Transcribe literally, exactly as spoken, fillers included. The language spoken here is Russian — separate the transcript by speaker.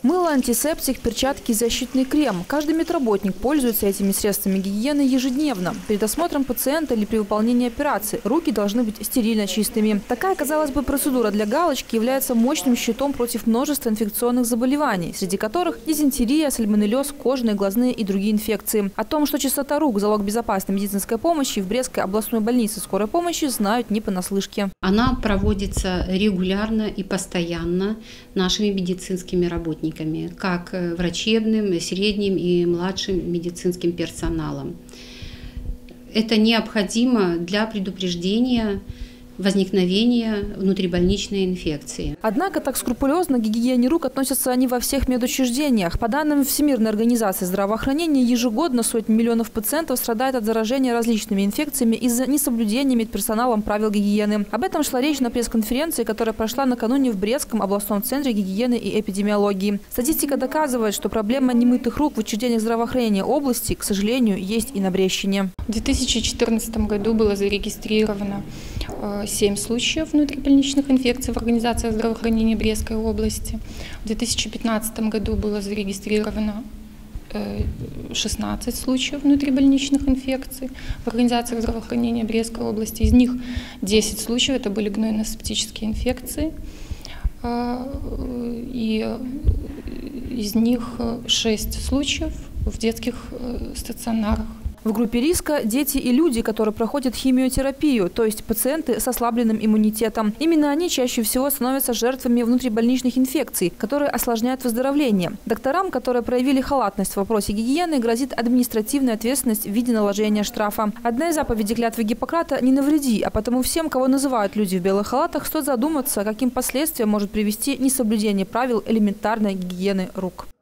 Speaker 1: Мыло, антисептик, перчатки и защитный крем. Каждый медработник пользуется этими средствами гигиены ежедневно. Перед осмотром пациента или при выполнении операции руки должны быть стерильно чистыми. Такая, казалось бы, процедура для галочки является мощным щитом против множества инфекционных заболеваний, среди которых дизентерия, сальмонеллез, кожные, глазные и другие инфекции. О том, что чистота рук – залог безопасной медицинской помощи, в Брестской областной больнице скорой помощи знают не понаслышке.
Speaker 2: Она проводится регулярно и постоянно нашими медицинскими работниками, как врачебным, средним и младшим медицинским персоналом. Это необходимо для предупреждения возникновения внутрибольничной инфекции.
Speaker 1: Однако так скрупулезно к гигиене рук относятся не во всех медучреждениях. По данным Всемирной организации здравоохранения, ежегодно сотни миллионов пациентов страдают от заражения различными инфекциями из-за несоблюдения медперсоналом правил гигиены. Об этом шла речь на пресс-конференции, которая прошла накануне в Брестском областном центре гигиены и эпидемиологии. Статистика доказывает, что проблема немытых рук в учреждениях здравоохранения области, к сожалению, есть и на Брестщине.
Speaker 3: В две тысячи четырнадцатом году было зарегистрировано семь случаев внутрибольничных инфекций в организациях здравоохранения Брестской области. В две тысячи пятнадцатом году было зарегистрировано шестнадцать случаев внутрибольничных инфекций в организациях здравоохранения Брестской области. Из них десять случаев это были гнойно-септические инфекции, и из них шесть случаев в детских стационарах.
Speaker 1: В группе риска дети и люди, которые проходят химиотерапию, то есть пациенты с ослабленным иммунитетом. Именно они чаще всего становятся жертвами внутрибольничных инфекций, которые осложняют выздоровление. Докторам, которые проявили халатность в вопросе гигиены, грозит административная ответственность в виде наложения штрафа. Одна из заповедей клятвы Гиппократа – не навреди, а потому всем, кого называют люди в белых халатах, стоит задуматься, каким последствиям может привести несоблюдение правил элементарной гигиены рук.